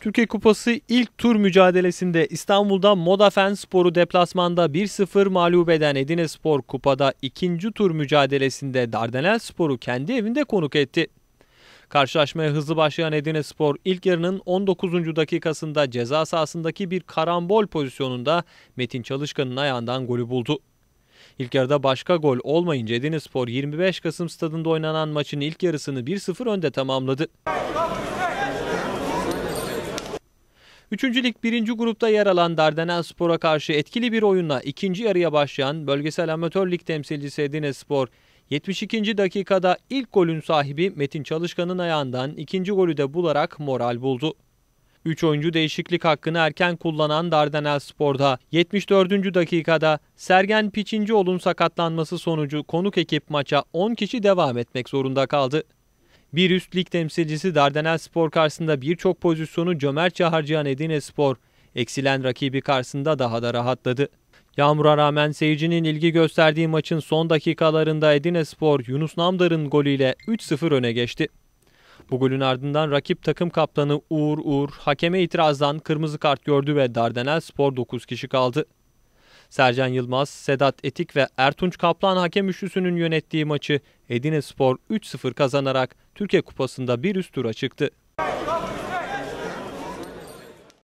Türkiye Kupası ilk tur mücadelesinde İstanbul'da Modafen-Spor'u deplasmanda 1-0 mağlup eden Edirnespor kupada ikinci tur mücadelesinde Dardanelspor'u kendi evinde konuk etti. Karşılaşmaya hızlı başlayan Edirnespor ilk yarının 19. dakikasında ceza sahasındaki bir karambol pozisyonunda Metin Çalışkan'ın ayağından golü buldu. İlk yarıda başka gol olmayınca Edirnespor 25 Kasım stadında oynanan maçın ilk yarısını 1-0 önde tamamladı. 3. Lig 1. grupta yer alan Dardanelspor'a karşı etkili bir oyunla ikinci yarıya başlayan bölgesel amatör lig temsilcisi Edirnespor, 72. dakikada ilk golün sahibi Metin Çalışkan'ın ayağından ikinci golü de bularak moral buldu. 3 oyuncu değişiklik hakkını erken kullanan Dardanelspor'da 74. dakikada Sergen Piçincioğlu'nun sakatlanması sonucu konuk ekip maça 10 kişi devam etmek zorunda kaldı. Bir üst lig temsilcisi Dardanelspor karşısında birçok pozisyonu cömertçe harcayan Edirnespor, eksilen rakibi karşısında daha da rahatladı. Yağmura rağmen seyircinin ilgi gösterdiği maçın son dakikalarında Edirnespor, Yunus Namdar'ın golüyle 3-0 öne geçti. Bu golün ardından rakip takım kaptanı Uğur Uğur, hakeme itirazdan kırmızı kart gördü ve Dardanelspor 9 kişi kaldı. Sercan Yılmaz, Sedat Etik ve Ertunç Kaplan hakem üçlüsünün yönettiği maçı Edirnespor 3-0 kazanarak Türkiye Kupası'nda bir üst tura çıktı.